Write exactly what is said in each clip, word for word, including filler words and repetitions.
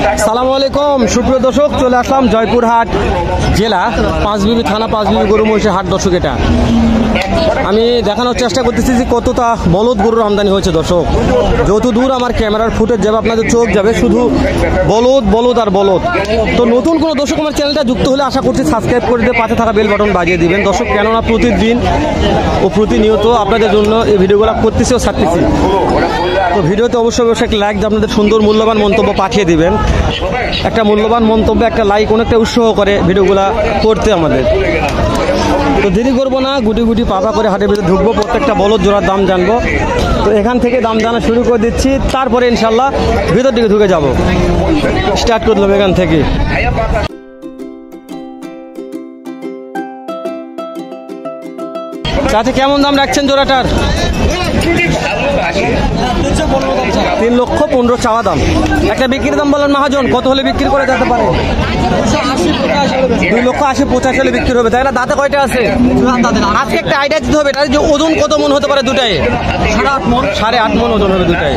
সালামু আলাইকুম সুপ্রিয় দর্শক, চলে আসলাম জয়পুরহাট জেলা পাঁচবিবি থানা পাঁচবিবি গরু মহিষের হাট। দর্শক, এটা আমি দেখানোর চেষ্টা করতেছি যে কতটা বলদ গরুর আমদানি হয়েছে। দর্শক, যত দূর আমার ক্যামেরার ফুটেজ যাবে আপনাদের চোখ যাবে শুধু বলদ বলদ আর বলদ। তো নতুন কোনো দর্শক আমার চ্যানেলটা যুক্ত হলে আশা করছি সাবস্ক্রাইব করে দিয়ে পাশে থাকা বেল বাটন বাজিয়ে দিবেন। দর্শক, কেননা প্রতিদিন ও প্রতিনিয়ত আপনাদের জন্য এই ভিডিওগুলো করতেছি ও ছাড়তেছি। তো ভিডিওতে অবশ্যই অবশ্যই একটা লাইক দিয়ে আপনাদের সুন্দর মূল্যবান মন্তব্য পাঠিয়ে দিবেন। একটা মূল্যবান মন্তব্য, একটা লাইক অনেকটা উৎসাহ করে ভিডিওগুলো করতে আমাদের। তো দেরি করবো না, গুটি গুটি পাপা করে হাটের ভিতরে ঢুকবো, প্রত্যেকটা বলদ জোড়ার দাম জানবো। তো এখান থেকে দাম জানা শুরু করে দিচ্ছি, তারপরে ইনশাল্লাহ ভিতর দিকে ঢুকে যাব। স্টার্ট করলাম এখান থেকে। তাতে কেমন দাম রাখছেন জোড়াটার? তিন লক্ষ পনেরো চাওয়া দাম। একটা বিক্রির দাম বলেন মহাজন, কত হলে বিক্রি করে যেতে পারে? দুই লক্ষ আশি পঁচাশি হলে বিক্রি হবে, তাই না? দাঁতে কয়টা আছে? আজকে একটা আইডিয়া দিতে হবে, এটা যে ওজন কত মন হতে পারে দুটাই? সাড়ে আট মন সাড়ে আট মন ওজন হবে দুটাই।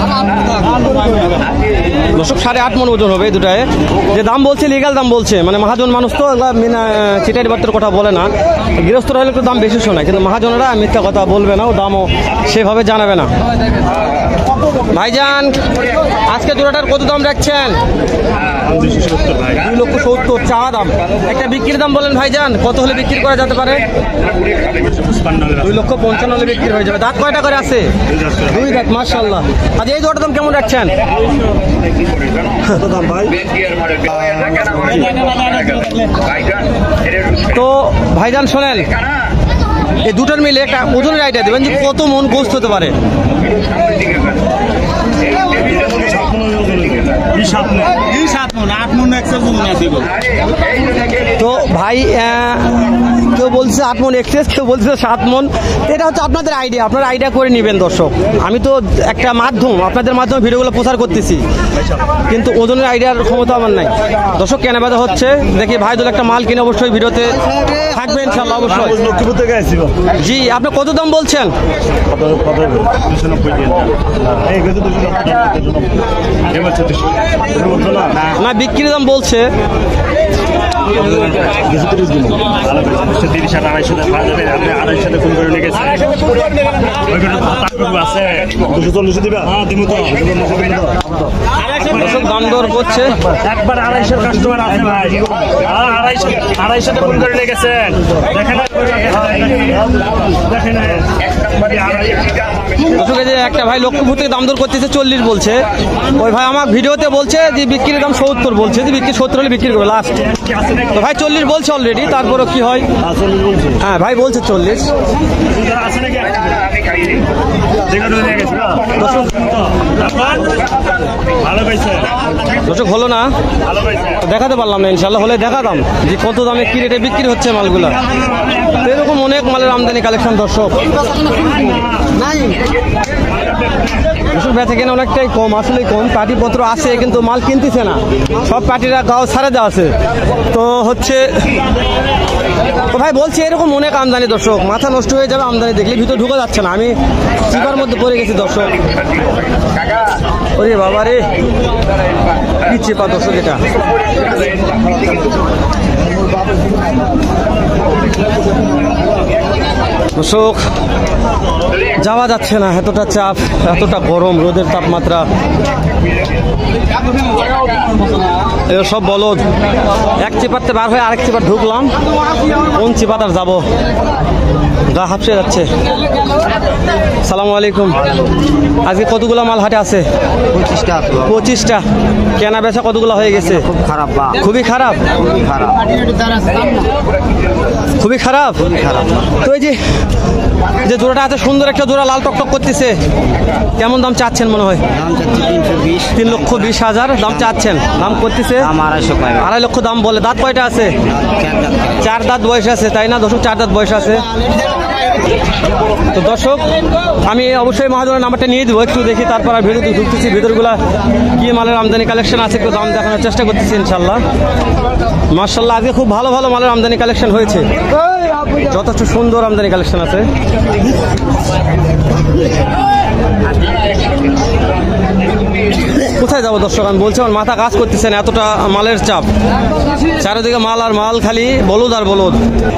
দর্শক, সাড়ে আট মন ওজন হবে দুটাই। যে দাম বলছে লিগাল দাম বলছে, মানে মহাজন মানুষ তো চিটারি বার্তার কথা বলে না। গৃহস্থরা হলে একটু দাম বেশি শোনায়, কিন্তু মহাজনেরা মিথ্যা কথা বলবে না ও দামও সেভাবে জানাবে না। ভাইজান, আজকে জোড়াটার কত দাম রাখছেন? দুই লক্ষ সত্তর চাওয়া দাম। একটা বিক্রির দাম বলেন ভাইজান, কত হলে বিক্রি করা যেতে পারে? দুই লক্ষ পঞ্চান্ন হলে বিক্রি হয়ে যাবে। দাঁত কয়টা করে আছে? দুই দাঁত, মাশাআল্লাহ। আজ এই জোড়াটার দাম কেমন রাখছেন? তো ভাইজান শোনেন, এই দুটোর মিলে একটা ওজনের আইডিয়া দেবেন যে কত মন গোস্ত হতে পারে? তো ভাই কেউ বলছে আট মন এক্সেস, কেউ বলছে সাত মন। এটা হচ্ছে আপনাদের আইডিয়া, আপনারা আইডিয়া করে নেবেন। দর্শক, আমি তো একটা মাধ্যম, আপনাদের মাধ্যমে ভিডিওগুলো প্রচার করতেছি, কিন্তু ওজনের আইডিয়ার ক্ষমতা আমার নাই। দর্শক, কেনা বেচা হচ্ছে, দেখি ভাই দল একটা মাল কিনে অবশ্যই ভিডিওতে থাকবে ইনশাল্লাহ অবশ্যই। জি, আপনি কত দাম বলছেন? না, বিক্রির দাম বলছে দাম দর করছে। একবার আড়াইশো কাস্টমার আছে ভাই, আড়াইশো আড়াইশোতে ফোন করে নিয়ে গেছেন। দেখেন দেখেন একটা ভাই লক্ষ্মীপুর থেকে দাম দর করতেছে, চল্লিশ বলছে। ওই ভাই আমার ভিডিওতে বলছে যে বিক্রির দাম সত্তর বলছে, যে বিক্রি সত্তর হলে বিক্রি করবে লাস্ট। তো ভাই চল্লিশ বলছে অলরেডি, তারপরে কি হয়? হ্যাঁ ভাই বলছে চল্লিশ। দর্শক, হলো না, দেখাতে পারলাম না। ইনশাল্লাহ হলে দেখাতাম যে কত দামে কি রেটে বিক্রি হচ্ছে মালগুলা। তো এরকম অনেক মালের আমদানি কালেকশন। দর্শক, বেচা কেনা অনেকটাই কম, আসলে কম। পাটিপত্র আছে কিন্তু মাল কিনতেছে না, সব পাটিরা গাও ছাড়ে দেওয়া আছে। তো হচ্ছে তো ভাই বলছি এরকম অনেক আমদানি। দর্শক, মাথা নষ্ট হয়ে যাবে আমদানি দেখলে, ভিতরে ঢুকে যাচ্ছে না। আমি চিপার মধ্যে পড়ে গেছি দর্শক। ওরে বাবা রে, কি চেপা দর্শক এটা। দর্শক, যাওয়া যাচ্ছে না, এতটা চাপ, এতটা গরম, রোদের তাপমাত্রা। এগুলো সব বলদ। এক চেপাতে বার হয়ে আরেক চেপার ঢুকলাম, কোন চেপাতার যাবো, গা হাঁপসে যাচ্ছে। সালামু আলাইকুম। আজকে কতগুলো মাল হাটে আছে? পঁচিশটা। পঁচিশটা। কেনা বেচা কতগুলো হয়ে গেছে? খুব খারাপ। খুবই খারাপ। খুবই খারাপ। তো এই যে যে জোড়াটা আছে সুন্দর একটা জোড়া, লাল টকটক করতেছে, কেমন দাম চাচ্ছেন মনে হয়? তিন লক্ষ বিশ হাজার দাম চাচ্ছেন, দাম করতেছে আড়াই লক্ষ দাম বলে। দাঁত কয়টা আছে? চার দাঁত বয়স আছে, তাই না দর্শক? চার দাঁত বয়স আছে। তো দর্শক, আমি অবশ্যই মহাজনের নাম্বারটা নিয়ে দেবো, একটু দেখি, তারপর আর ভিডিওতে ঢুকতেছি। ভিতরগুলা কি মালের আমদানি কালেকশন আছে একটু দাম দেখানোর চেষ্টা করতেছি ইনশাল্লাহ। মাশাআল্লাহ, আজকে খুব ভালো ভালো মালের আমদানি কালেকশন হয়েছে, যথেষ্ট সুন্দর আমদানি কালেকশন আছে। কোথায় যাবো দর্শক, আমি বলছি আমার মাথা কাজ করতেছে না, এতটা মালের চাপ, চারিদিকে মাল আর মাল, খালি বলদ আর বলদ।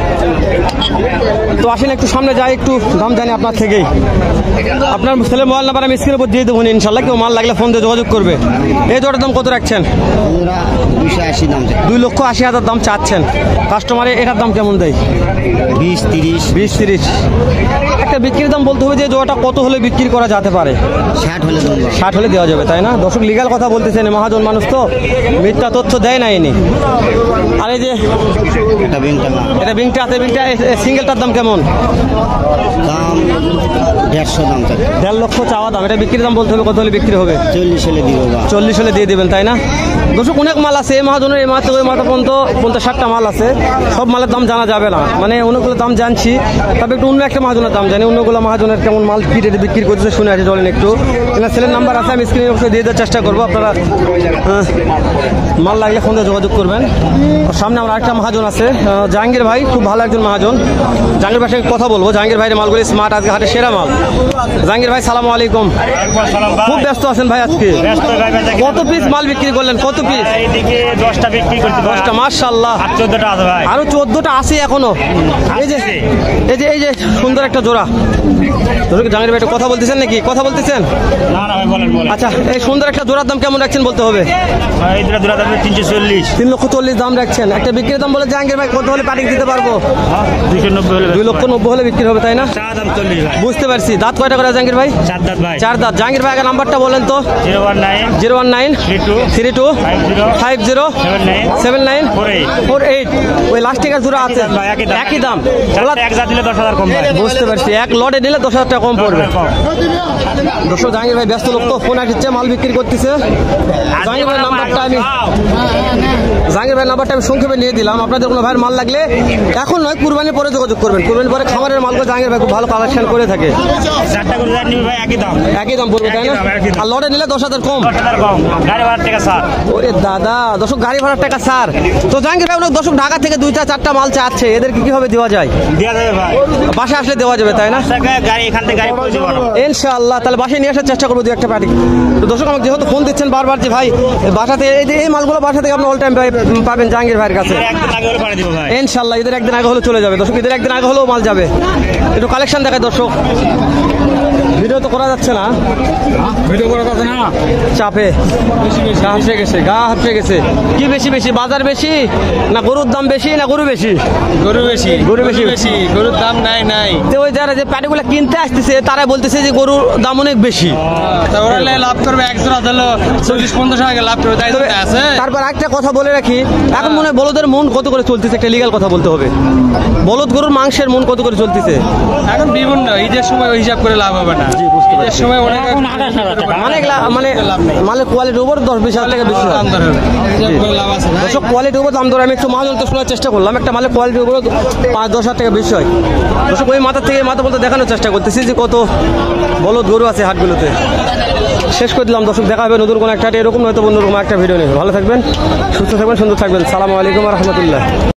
তো আসেন একটু সামনে যাই, একটু দাম জানি আপনার থেকেই। আপনার ছেলের মোবাইল নাম্বার আমি স্ক্রিনের উপর দিয়ে দেবো ইনশাল্লাহ, কেউ মাল লাগলে ফোন দিয়ে যোগাযোগ করবে। এই জোড়ার দাম কত রাখছেন? দুশো আশি দাম দুই লক্ষ আশি হাজার দাম চাচ্ছেন। কাস্টমারে এটার দাম কেমন দেয়? বিশ তিরিশ বিশ তিরিশ। একটা বিক্রির দাম বলতে হবে যে জোড়াটা কত হলে বিক্রি করা যেতে পারে? ষাট হলে দেবো। ষাট হলে দেওয়া যাবে, তাই না? দর্শক লিগাল কথা বলতেছেন, মহাজন মানুষ তো মিথ্যা তথ্য দেয় না ইনি। আর এই যে এটা ব্যাংকটা না, এটা বিংটা আছে, বিংটা সিঙ্গেলটার দাম কেমন? দাম দেড়শো দাম থাকে। দেড় লক্ষ চাওয়া দাম। এটা বিক্রির দাম বলতে হবে কত হলে বিক্রি হবে? চল্লিশ হলে দিব। চল্লিশ হলে দিয়ে দেবেন, তাই না? দর্শক অনেক মাল আছে এই মহাজনের, এই মাত্র ওই মাত্র পর্যন্ত পঞ্চাশ ষাটটা মাল আছে, সব মালের দাম জানা যাবে না, মানে অনেকগুলো দাম জানছি, তবে একটু অন্য একটা মহাজনের দাম জানি, অন্যগুলো মহাজনের কেমন মাল কি রেটে বিক্রি করতেছে শুনে আছে, চলেন একটু। এনার ছেলের নাম্বার আছে, আমি স্ক্রিনে অবশ্যই দিয়ে দেওয়ার চেষ্টা করবো, আপনারা আহ, মাল লাগলে ফোন দিয়ে যোগাযোগ করবেন। আর সামনে আমার একটা মহাজন আছে, আহ, জাহাঙ্গীর ভাই, খুব ভালো একজন মহাজন। জাহাঙ্গীর ভাইয়ের সঙ্গে কথা বলবো। জাহাঙ্গীর ভাইয়ের মালগুলি স্মার্ট, আজকে হাটে সেরা মাল। জাহাঙ্গীর ভাই সালাম আলাইকুম। খুব ব্যস্ত আছেন ভাই আজকে? কত পিস মাল বিক্রি করলেন? কত পিস? এইদিকে দশটা বিক্রি করতে দশটা, মাশাআল্লাহ। আর চোদ্দটা আছে ভাই। আরো চোদ্দটা আছে এখনো। এই যে এই যে এই যে সুন্দর একটা জোড়া। জাহাঙ্গীর ভাই একটু কথা বলতেছেন নাকি? কথা বলতেছেন? না না ভাই, বলেন বলেন। আচ্ছা, এই সুন্দর একটা জোড়ার দাম কেমন রাখছেন বলতে হবে? ভাই এই দুটা দুটা দাম তিনশো চল্লিশ। তিন লক্ষ চল্লিশ দাম রাখছেন। একটা বিক্রির দাম বলে জাহাঙ্গীর ভাই কত হলে পাঠিয়ে দিতে পারবো? দুইশো নব্বই হলে দুই লক্ষ নব্বই হলে বিক্রি হবে, তাই না? চা দাম চল্লিশ ভাই। বুঝতে পারছি। দাঁত কয়টা করে জাহাঙ্গীর ভাই? চার দাঁত ভাই। চার দাঁত। জাহাঙ্গীর ভাই আগে নাম্বারটা বলেন তো। Zero one nine zero one nine three two three two five zero five zero seven nine seven nine four eight. Four eight. ওই লাস্টিকের জোড়া আছে, ভাই, একই দাম। একই দাম। চারটে এক জাত দিলে দশ হাজার কম ভাই। বুঝতে পারছি, এক লটে নিলে দশ হাজার টাকা কম পড়বে। দর্শক জাহাঙ্গীর ভাই ব্যস্ত লোক তো, ফোন আসছে, মাল বিক্রি করতেছে। জাহাঙ্গীর ভাইয়ের নাম্বারটা আমি জাহাঙ্গীর ভাইয়ের নাম্বারটা আমি সংক্ষেপে নিয়ে দিলাম। আপনাদের কোনো ভাইয়ের মাল লাগলে এখন নয়, কুরবানির পরে যোগাযোগ করবেন। কুরবানির পরে খামারের মালগুলো জাহাঙ্গীর ভাই খুব ভালো কালেকশন করে থাকে। চারটা করে নিবি ভাই, একই দাম। একই দাম পড়বে, তাই না? একই দাম, একই দাম। আর লটে নিলে দশ হাজার কম। দশ হাজার কম, গাড়ি ভাড়া টাকা স্যার। ওরে দাদা, দর্শক গাড়ি ভাড়ার টাকা স্যার। তো জাহাঙ্গীর ভাই দর্শক ঢাকা থেকে দুইটা চারটা মাল চাচ্ছে, এদেরকে কিভাবে দেওয়া যায়? দেওয়া যাবে ভাই, বাসা আসলে দেওয়া যাবে, তাই না? গাড়ি এখান থেকে গাড়ি পৌঁছে পারো ইনশাআল্লাহ। তাহলে বাসায় নিয়ে আসার চেষ্টা করবো দু একটা পার্টি। তো দর্শক আমাকে যেহেতু ফোন দিচ্ছেন বারবার যে ভাই বাসাতে, এই যে এই মালগুলো বাসা থেকে আপনি অল টাইম পাবেন জাহাঙ্গীর ভাইয়ের কাছে। একদিন আগে হলে পাঠিয়ে দিব ভাই। ইনশাআল্লাহ ঈদের একদিন আগে হলে চলে যাবে দর্শক, ঈদের একদিন আগে হলেও মাল যাবে। একটু কালেকশন দেখায় দর্শক, ভিডিও তো করা যাচ্ছে না, ভিডিও করা যাচ্ছে না, চাপে গা হাঁপসে গেছে, গা হাঁপসে গেছে। কি বেশি বেশি, বাজার বেশি না গরুর দাম বেশি না গরু বেশি? গরু বেশি, গরু বেশি। বেশি, গরুর দাম নাই নাই। তো ওই যারা যে প্যাটিগুলো কিনতে আসতেছে তারা বলতেছে যে গরুর দাম অনেক বেশি, তা ওরা লে লাভ করবে একশো ধরলো চল্লিশ পঞ্চাশ টাকা লাভ করবে, তাই তো তবে আছে। তারপর একটা কথা বলে রাখি, এখন মনে হয় বলদের মন কত করে চলতেছে, একটা লিগ্যাল কথা বলতে হবে। বলদ গরুর মাংসের মন কত করে চলতেছে? এখন বিভিন্ন ঈদের সময় ওই হিসাব করে লাভ হবে না। ঈদের সময় অনেক মানে লা- মানে মানে কোয়ালিটির উপর দশ বিশ হাজার টাকা বেশি হয়। দাম দর হবে, হিসাব করে লাভ আছে না। দর্শক কোয়ালিটির উপর দাম ধরে আমি একটু মাল তো শোনার চেষ্টা করলাম, একটা মালের কোয়ালিটির উপর পাঁচ দশ হাজার টাকা বেশি হয়। দর্শক ওই মাথা থেকে এই মাথা বলতে দেখানোর চেষ্টা করতেছি যে কত বলদ গরু আছে হাটগুলোতে। শেষ করে দিলাম দর্শক, দেখা হবে নতুন কোনো একটা হাটে, এরকম হয়তো অন্যরকম একটা ভিডিও নিয়ে। ভালো থাকবেন, সুস্থ থাকবেন, সুন্দর থাকবেন। সালামু আলাইকুম রহমতুল্লাহ।